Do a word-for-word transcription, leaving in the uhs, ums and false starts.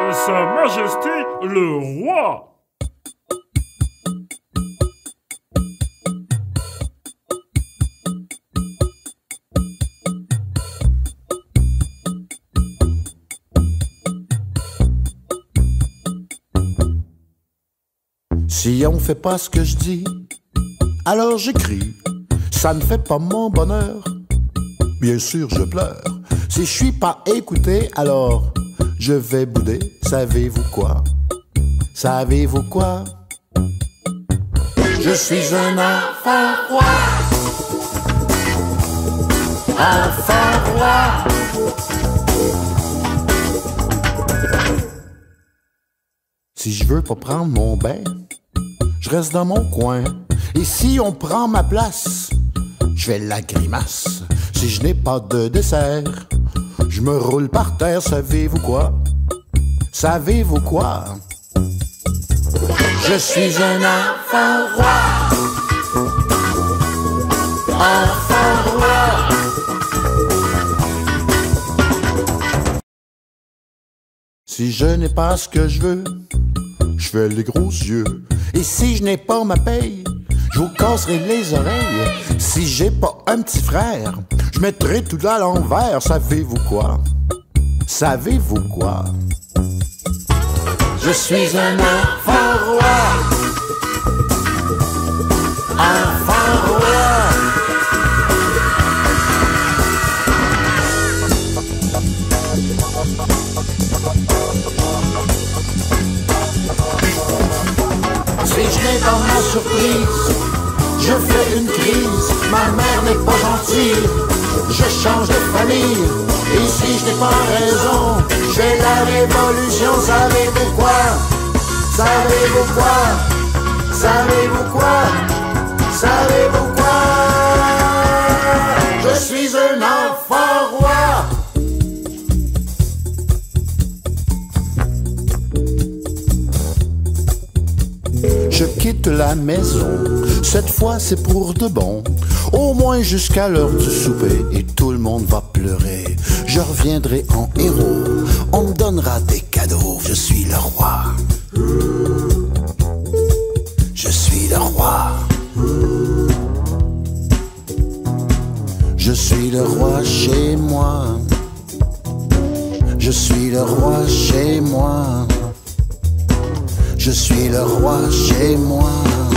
de Sa Majesté le Roi. Si on fait pas ce que je dis, alors j'écris. Ça ne fait pas mon bonheur. Bien sûr, je pleure. Si je suis pas écouté, alors je vais bouder. Savez-vous quoi? Savez-vous quoi? Je suis un enfant roi. Enfant roi. Si je veux pas prendre mon bain, je reste dans mon coin. Et si on prend ma place, je fais la grimace. Si je n'ai pas de dessert, je me roule par terre. Savez-vous quoi? Savez-vous quoi? Je suis un enfant roi. Enfant roi. Si je n'ai pas ce que je veux, je fais les gros yeux. Et si je n'ai pas ma paye, je vous casserai les oreilles. Si j'ai pas un petit frère, je mettrai tout à l'envers. Savez-vous quoi? Savez-vous quoi? Je suis un enfant roi. Enfant roi. Si je n'ai pas ma surprise, je fais une crise. Ma mère n'est pas gentille, je change de famille. Et si je n'ai pas raison, je fais la révolution. Savez-vous quoi? Savez-vous quoi? Savez-vous quoi? Savez-vous quoi? Je suis un enfant roi. Je quitte la maison, cette fois c'est pour de bon. Au moins jusqu'à l'heure du souper et tout le monde va pleurer. Je reviendrai en héros, on me donnera des cadeaux. Je suis le roi. Je suis le roi. Je suis le roi chez moi. Je suis le roi chez moi. Je suis le roi chez moi.